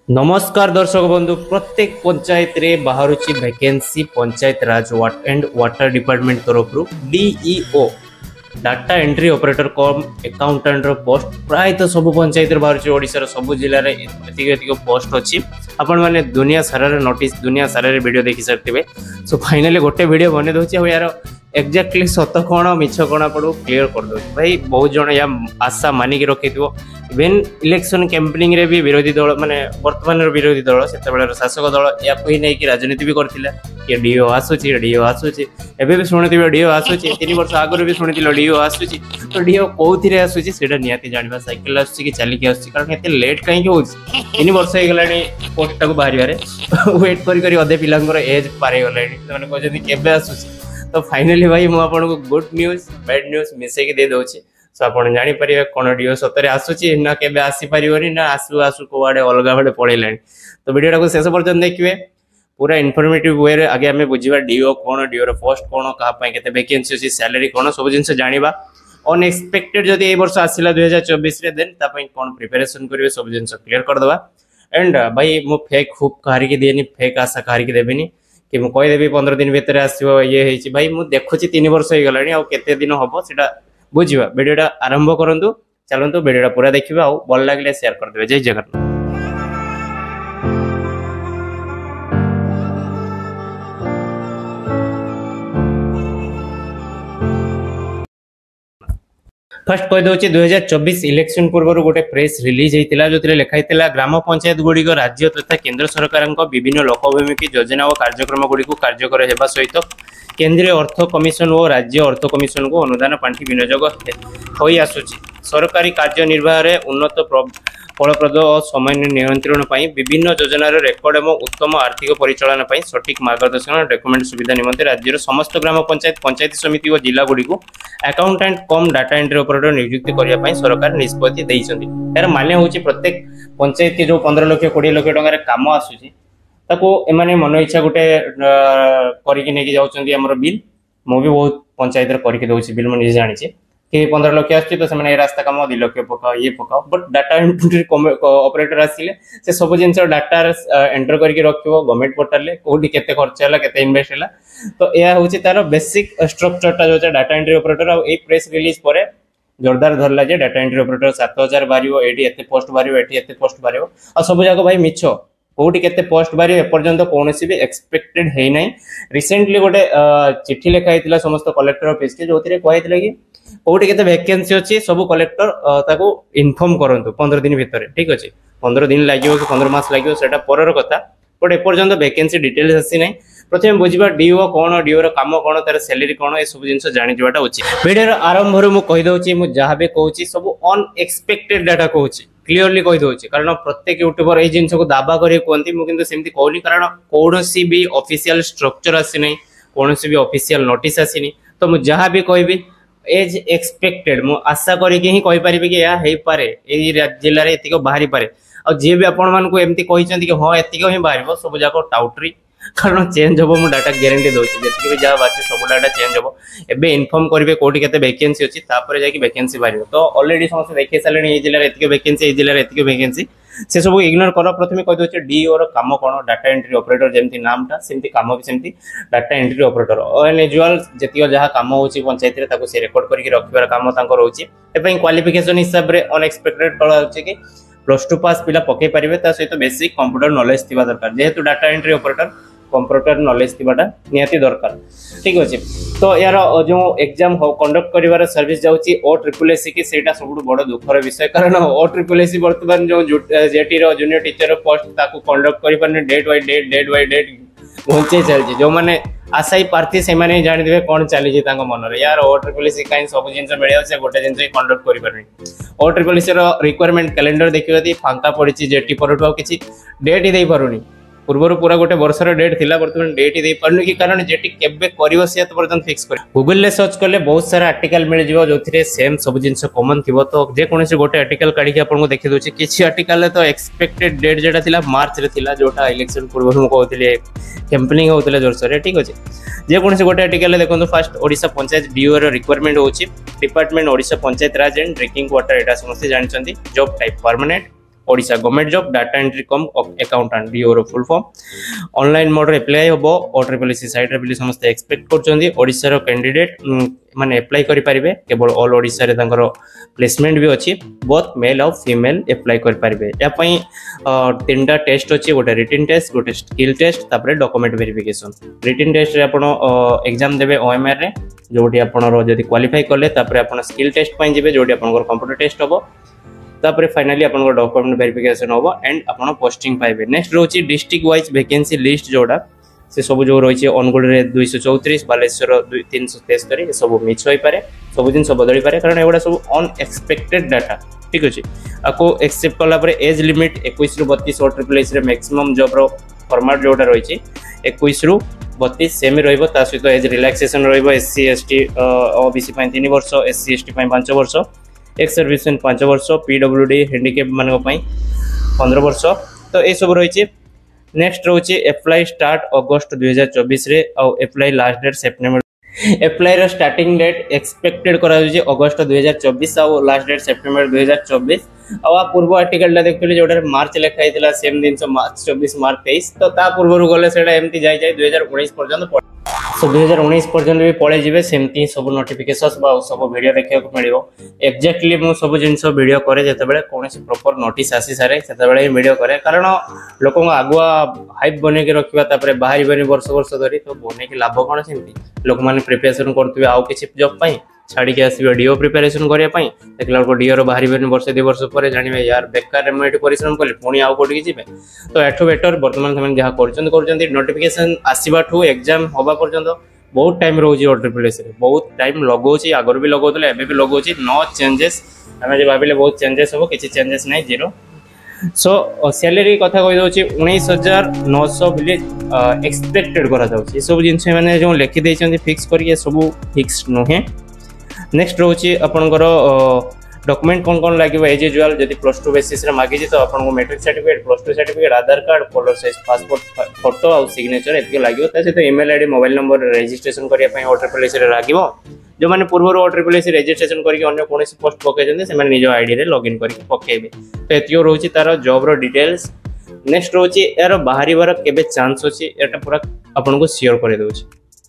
नमस्कार दर्शक बंधु प्रत्येक पंचायत रे बाहरुची vacancy panchayat raj and water department तरफ DEO data entry operator cum accountant post प्राय तो सब पंचायत बाहर ओडिशार सब जिले में पोस्ट अच्छी आपण मैंने दुनिया सारा नोटिस दुनिया सारा वीडियो देखी सारे सो फाइनाली गोटे वीडियो बने दूसरी यार एक्जाक्टली सत कौन मिछ कौन आपको क्लीयर कर दो भाई बहुत जन या आशा मानिक रखी इवेन इलेक्शन कैंपेनिंग रे भी विरोधी दल माने वर्तमान विरोधी दल से शासक दल या ही नहीं राजनीति भी करथिला कि डीओ आसुची एबे भी शुणुथिबे डीओ आसुची 3 वर्ष आगु भी शुणुथिलो डीओ आसुची तो डीओ कोथिरे आसुची सेटा नियाती जानिबा साइकिल आसुची कि चाली के आसुची कारण एते लेट काहे कि होउची 3 वर्ष हे गलानी पोस्ट टाको बाहरी बारे वेट करी अधे पिलांगर एज पारे गलानी माने कहजनी केबे आसुची तो फाइनली भाई मु आपनको गुड न्यूज बैड न्यूज मिसे के दे दोची सो आपण जानि परिबे कोन डीओ सतरे आसुची ना केबे आसी परिवनी ना आसु आसु कोवाडे अलगा बडे पळेलानी तो वीडियोटा को शेष पर्यंत देखिबे पूरा इनफॉर्मेटिव वे रे आगे हमें बुझिबा डीओ कोन डीओ रो पोस्ट कोन कहा पय केते वैकेंसी अछि सैलरी कोन सब जिंस जानिबा अनएक्सपेक्टेड जदी ए वर्ष आसिला 2024 रे देन ता पय कोन प्रिपरेशन करिवे सब जिंस क्लियर कर दवा एंड भाई मु फेक खूब कहारी के देनी फेक आशा कहारी के देबेनी कि मु कहि देबी 15 दिन भीतर आसीबो ये हेछि भाई मु देखुछि 3 वर्ष हे गलानी आ केते दिन हबो सेटा बुझिबा वीडियोटा आरंभ करंतु चलंतु वीडियोटा पूरा देखिबा आ भल लागले शेयर कर देबे जय जगन्नाथ। फर्स्ट कह दूसरी 2024 इलेक्शन पूर्व गोटे प्रेस रिलीज होता जो लिखाई ग्राम पंचायत गुड़िक राज्य तथा केंद्र सरकार विभिन्न लोकभिमुखी योजना और कार्यक्रम गुड़ी कार्यकर होगा सहित केंद्रीय अर्थ कमिशन और राज्य अर्थ कमिशन को अनुदान पांठि विनियोग हो आसुची सरकारी कार्यनिर्वाह उन्नत फलप्रद और समय नियंत्रण विभिन्न योजनार रेकर्ड और उत्तम आर्थिक परिचालन सठिक मार्गदर्शन डॉक्यूमेंट सुविधा निमंते राज्यर समस्त ग्राम पंचायत पंचायत समिति और जिला गुड़ी को accountant cum data entry operator नियुक्ति करने सरकार निष्पत्ति देइछन्ति यार माने होची प्रत्येक पंचायत के जो 15 लाख 20 लाख टंका काम आसुची ताको एमाने मन इच्छा गोटे करिके नेकी जाउछन्ति हमर बिल मो भी बहुत पंचायत रे करिके दउछि बिल मन जानि छी कि 15 लाख आछि तो से रास्ता काम 2 लाख पकाओ ये पकाओ बट डाटा एंट्री ऑपरेटर आसिले से सब जिंस डाटा एंटर करके रखिबो गवर्नमेंट पोर्टल रे कोडी केते खर्च हला केते इन्वेस्ट हला तो या होछि तार बेसिक स्ट्रक्चरटा जो डाटा एंट्री ऑपरेटर आ ए प्रेस रिलीज परे जोरदार धरला जे डाटा एंट्री ऑपरेटर 7000 बारियो एडी एते पोस्ट बारियो एटी एते पोस्ट बारियो आ सब जाको भाई मिछो कोटी केते पोस्ट बारियो एपर्यंत कोनोसी भी एक्सपेक्टेड है नै रिसेंटली गोटे चिट्ठी लिखा हितला समस्त कलेक्टर ऑफिस के जोथिरे कहैतले कि कोटी केते वैकेंसी अछि सब कलेक्टर ताको इन्फॉर्म करंतु 15 दिन भीतर ठीक अछि 15 दिन लागियो कि 15 मास लागियो सेटा परर कथा बट एपर्यंत वैकेंसी डिटेल्स आसी नै प्रथम बुझिबा डीओ कोन डीओ रो काम कोन तार सैलरी कोन ए सब जिंस जानि जवाटा उचित वीडियो आरंभ रो मु कहि दउची मु जहा बे कहूची सब अनएक्सपेक्टेड डाटा कहूची क्लियरली कहि दउची कारण प्रत्येक यूट्यूबर ए जिंस को दाबा करी कोंती मु किंतु सेमति कहली कारण कोनोसी भी ऑफिशियल स्ट्रक्चर आसी नै कोनोसी भी ऑफिशियल नोटिस आसी नै तो मु जहा भी कहबी एज एक्सपेक्टेड मु आशा करी के ही कहि परिबे कि या हेई पारे ए जिल्ला रे एतिको बाहरी पारे आ जे भी आपण मान को एमती कहिसंती कि हां एतिको ही बाहरिबो सब जाको टाउटरी कारण चेंज होबो मु डाटा गारंटी दोछि जेति भी जा बाकी सब डाटा चेंज होबो एबे इन्फॉर्म करबे कोठी केते वैकेंसी अछि तापर जाकी वैकेंसी बारिबो तो ऑलरेडी समस्त देखि सालेनी ए जिल्ला रे एतिको वैकेंसी ए जिल्ला रे एतिको वैकेंसी से सब इग्नोर करो प्रथमे कहि दोछि डीओ रो काम कोन डाटा एंट्री ऑपरेटर जेमति नामटा सेमति काम भी सेमति डाटा एंट्री ऑपरेटर यूजुअल जेतियो जहा काम होछि पंचायत रे ताको से रिकॉर्ड करके रखिबार काम तांको रहउछि एपई क्वालिफिकेशन हिसाब रे अनएक्सपेक्टेड कला होछि कि +2 पास पिला पके परिबे ता सहित बेसिक कंप्यूटर नॉलेज थिबा दरकार जेहेतु data entry operator computer knowledge थिबाटा नियाती दरकार ठीक अछि तो यार जो एग्जाम कंडक्ट करिवार सर्विस जाउची ओ ट्रिपल एससी की सेटा सबुड बड़ दुखर विषय कारण ओ ट्रिपल एससी वर्तमान जो जेटी रो जूनियर टीचर रो पोस्ट ताको कंडक्ट करि परने डेट बाय डेट घंचे चलची जो माने आशाई प्रार्थी से माने जानि देबे कोन चली जे तांको मन रे यार ओ ट्रिपल एससी काइन सब जिंस मिलियो से गोटे जिंस कंडक्ट करि परनी ओ ट्रिपल एससी रो रिक्वायरमेंट कैलेंडर देखियोती फांका पड़िची जेटी परटो किछि डेट ही दे पारुनी पूर्व पूरा गोटे वर्षर डेट थिला वर्तमान डेट दे पारनु कि कारण जेटी केबे करिवो से तो पर्यंत फिक्स कर गूगल ले सर्च करले बहुत सारा आर्टिकल मिल जिवो जोथिरे सेम सब जिंस कॉमन थिबो तो जे कोनसे गोटे आर्टिकल काढी के आपन को देखि दोछि किछि आर्टिकल ले तो एक्सपेक्टेड डेट जेटा थिला मार्च रे थिला जोटा इलेक्शन पूर्व हम कहथिले कैंपेनिंग होतले जोरसरे ठीक अछि जे कोनसे गोटे आर्टिकल ले देखंतु फर्स्ट ओडिसा पंचायत डीओ रो रिक्वायरमेंट होछि department Odisha panchayat raj and drinking water एटा समस्त जानछन्ती job type permanent Odisha government job data entry cum accountant DEO full form online mode रे अप्लाई होबो OSSC साइट रे बिली समस्त एक्सपेक्ट करछन्ती ओडिसा रो कैंडिडेट माने अप्लाई करि परिबे केवल ऑल ओडिसा रे तांकर प्लेसमेंट भी अछि बोथ मेल और फीमेल अप्लाई करि परिबे या पई तीनटा टेस्ट अछि गोटे रिटन टेस्ट गोटे स्किल टेस्ट तापरे डॉक्यूमेंट वेरिफिकेशन रिटन टेस्ट रे आपण एग्जाम देबे OMR रे जोटी आपण रो जदी क्वालिफाई करले तापरे आपण स्किल टेस्ट पई जेबे जोटी आपण कंप्यूटर टेस्ट होबो तापरे फाइनली आपण डॉक्यूमेंट वेरिफिकेशन होबो एंड आपण पोस्टिंग पाइबे नेक्स्ट रोची डिस्ट्रिक्ट वाइज वैकेंसी लिस्ट जोडा से सब जो रही अनुगुल रे 234 बालेश्वर 373 सब मिछ होई पारे सब दिन सब बदली पारे कारण एगुडा सब अनएक्सपेक्टेड डाटा ठीक अछि आको एक्सेप्ट करला परे एज लिमिट 21 रु 32 OSSC रे मैक्सिमम जॉब रो फॉर्मेट जोडा रही 21 रु 32 सेमी रहइबो ता सहित एज रिलैक्सेशन रहइबो SC ST OBC पई 3 वर्ष SC ST पई 5 वर्ष एक्स सर्विसमेन 5 वर्ष PWD हैंडीकैप मानको पई 15 वर्ष तो ए सब रही नेक्स्ट रोचे अप्लाई स्टार्ट अगस्त 2024 रे और apply last date September apply रो स्टार्टिंग डेट एक्सपेक्टेड करा जे अगस्त 2024 और लास्ट डेट सेप्टेम्बर 2024 और पूर्व आर्टिकल देखिले जोडा मार्च लिखा हितला सेम दिन मार्च 24 मार्च 23 तो ता पूर्व गले सेडा एमती जाय जाय 2019 पर्यंत सो 2019 पर्यंत भी पळे जिवे सेमती सब नोटिफिकेशंस बा सब वीडियो देखिया को मिलिबो एक्जेक्टली मु सब जिंस वीडियो करे जते बेले कोनसी प्रॉपर नोटिस आसी सारे सेते बेले वीडियो करे कारण लोकन आगुआ हाइप बने के रखिबा तापरे बाहरी बने वर्ष वर्ष धरी तो बने के लाभ कोन सेमती लोक माने प्रिपरेशन करथबे आउ किछि जॉब पई छाड़ी के आसीबे डीओ प्रिपरेशन करिया पई देखला को डीओ रो बाहरी बने वर्ष 2 वर्ष पर जानिबे यार बेकार हम एटी परिश्रम करले पुनी आउ कोठी जिबे तो एठो बेटर वर्तमान समय जहा करचंती नोटिफिकेशन आसीबाठू एग्जाम होबा पर्यंत बहुत टाइम रोजी OSSC रे बहुत टाइम लगोची आगर भी लगोतले एबे भी लगोची नो चेंजेस हमें जे भाबिले बहुत चेंजेस हो किछि चेंजेस नै जीरो सो सैलरी कथा कहि दोची 19900 बिले एक्सपेक्टेड करा जाउची सब जिंस माने जो लिखि दैछंती फिक्स करिए सब फिक्स नहे नेक्स्ट रोची आपनकर डॉक्यूमेंट कौन लगे एज यूजुअल जदि +2 बेसिस रे मागी जी तो आपन को matric certificate +2 certificate Aadhaar card colour size passport photo और सिग्नेचर एतके लागियो ता से email ID mobile number registration करिया पई OSSC रे लागियो जो माने पूर्व OSSC रजिस्ट्रेशन करके अन्य कोनसी पोस्ट पके जंदे से माने निजो आईडी रे लॉगिन करके पकेबे तो एतियो रोची तार जॉब रो डिटेल्स नेक्स्ट रोची यार बाहरी बार केबे चांस होची एटा पूरा आपन को शेयर करे दोची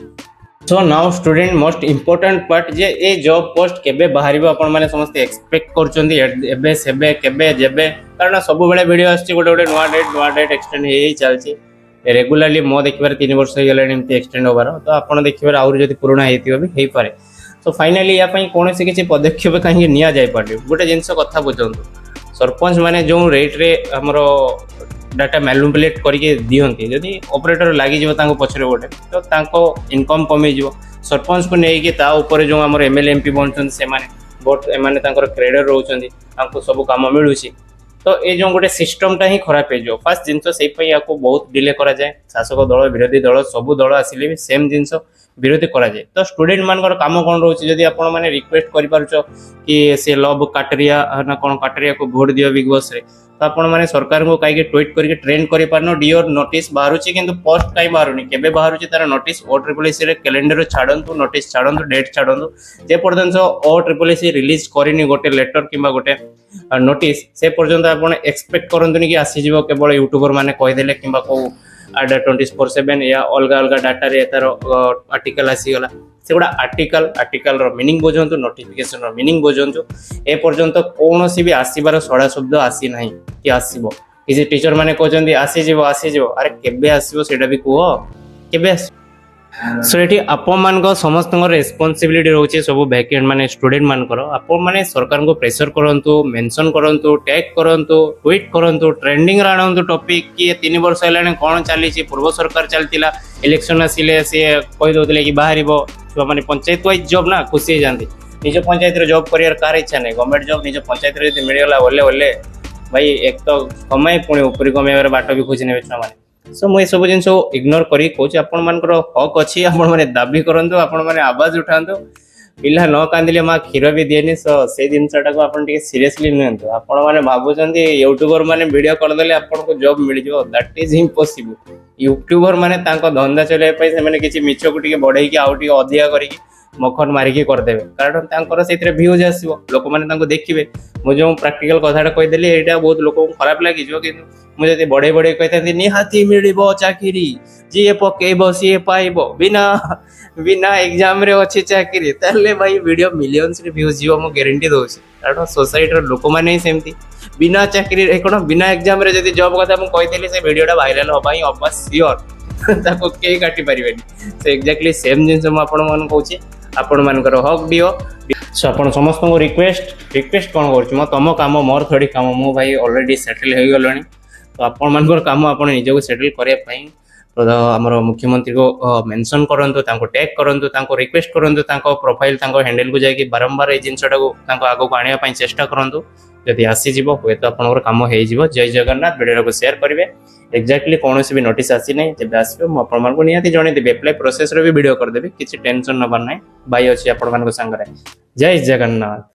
so now student most important part जे ए जॉब पोस्ट केबे बाहरिबो आपण माने समस्त एक्सपेक्ट करचोंदी एबे सेबे केबे जेबे कारण सब बेले वीडियो आछि गोटे गोटे नवा डेट एक्सटेंड हे चलछि रेगुलरली मो देखिबार 3 वर्ष हो गेलानी एमती एक्सटेंड होबार तो आपण देखिबार आउर जदी पुराना हेतिबो भी हेई पारे सो फाइनली या पई कोनसे किछि पदक्षेप काहे निया जाय पारे गोटे जिंस कथा बुझंतु सरपंच माने जो रेट रे हमरो डाटा मैनिपुलेट करके दियंती जदि ऑपरेटर लागि जिवो तांको पछरे गोटे तो तांको इनकम कमी जिवो सरपंच को नै कि ता ऊपर जो हमर एमएलए एमपी बनछन से माने बोट एमाने तांकर क्रेडर रहउछंती तांको सब काम मिलुछि तो ए जो गोटे सिस्टम ता ही खराब हे जो फर्स्ट जिंस सेई पई याको बहुत डिले करा जाय शासक दल विरोधी दल सब दल आसिले भी सेम जिंस विरोधी करा जाय तो स्टूडेंट मानकर काम कोन रहउछि जदि आपण माने रिक्वेस्ट करि पारुछो कि से लव काटरिया ना कोन काटरिया को वोट दियो बिग बॉस रे तो आपण माने सरकार को काई के ट्वीट करके ट्रेंड करि पारनो डीओ नोटिस बाहरुछि किंतु पोस्ट काई बाहरुनी केबे बाहरुछि तार नोटिस OSSC रे कैलेंडर छाडंतु नोटिस छाडंतु डेट छाडंतु जे पर्यंत OSSC रिलीज करिनी गोटे लेटर किबा गोटे नोटिस से पर्यंत आपण एक्सपेक्ट करंतुनी कि आसी जिवो केवल यूट्यूबर माने कहि देले किबा को आडा 24/7 या अलग अलग डाटा रे तार आर्टिकल आसी गला सेगुडा आर्टिकल रो मीनिंग बुझंतु नोटिफिकेशन रो मीनिंग बुझंतु ए पर्यंत कोनोसी भी आसीबार सडा शब्द आसी नाही कि आसीबो किसी टीचर माने कहजंदी आसी जिवो अरे केबे आसीबो सेटा भी कहो केबे सो एठी आपण मान को समस्त रेस्पोंसिबिलिटी रहउचे सब वैकेंट माने स्टूडेंट मान करो आपण माने सरकार को प्रेशर करंतु मेंशन करंतु टैग करंतु ट्वीट करंतु ट्रेंडिंग राणंतु टॉपिक कि 3 वर्ष हेलाने कोन चली छि पूर्व सरकार चलतिला इलेक्शन आसिले से कहि दोतले कि बाहरिबो छुआ माने पंचायत वाइज जॉब ना खुशी हो जांदी निज पंचायत रे जॉब करियर कार इच्छा नै गवर्नमेंट जॉब निज पंचायत रे यदि मिलला बोले भाई एक तो कमाई पुणी ऊपरी कमाइबार बाट भी खोजी नेबे छुआ माने सो मुझे सब जिन इग्नोर करी कहूँ आपण मानकर हक अच्छी आपण मैंने दाबी करंतु आपण मैंने आवाज उठातु पिला न कांदिले माँ क्षीर भी दिएनि सो से जिनटा को आपण टिके सीरियसली नियंतु आपण माने भाबुचंती यूट्यूबर माने वीडियो कर देले आपण को जॉब मिल जिवो दैट इज इम्पॉसिबल यूट्यूबर माने तांको धंदा चले पई से माने किछि मिछ को टिके बढ़ाई कि आउ टिके अधिया करी मखन मारिकी करदेवे कारण तांकर से व्यूज आसो लोक मैंने देखिए मुझे प्राक्टिकल कथाटा कहीदेली यहाँ बहुत लोक खराब लगे कि मुझे बढ़े बढ़े कही निहाती मिल चाकरी जी पकेब सी पाइब बिना बिना एग्जाम रे अच्छी चाकरी ताले भाई वीडियो मिलियंस रे व्यूज जीव मु गारंटी दउछि कारण सोसाइटी लोक मैंने सेमती बिना चाकरी कौन बिना एग्जाम रे जदि जॉब कथा मुझे कहीदेली से वीडियोटा भाइराल होगा अबा सियोर ताको के काटी परिबेनी से एक्जेक्टली सेम जिंस मु आपण मन कहूछि आपण मानकर हक दियो सो आपण समस्त को रिक्वेस्ट कौन कर मो तुम काम मोर थोड़ी काम मु भाई ऑलरेडी सेटल हो गलनी तो आपण मानकर काम आपण निजको सेटल करया पई तो आमर मुख्यमंत्री को मेंशन करंतु तांको टैग करंतु तांको रिक्वेस्ट करंतु तांको प्रोफाइल तांको हैंडल को जाके बारंबार ए जिंसटा को तांको आगो को आनिया पई चेष्टा करंतु जदि आसी जीवो हुए तो आपनकर काम हो जीवो जय जगन्नाथ वीडियो को शेयर करिवे एक्जेक्टली कौन भी नोटिस आसी नहीं जब आसो मुझे निहाती जन देवी एप्लाई प्रोसेस भी वीडियो करदेवी किसी टेंशन नबार ना बाई अच्छी आपण मान संगे जय जगन्नाथ।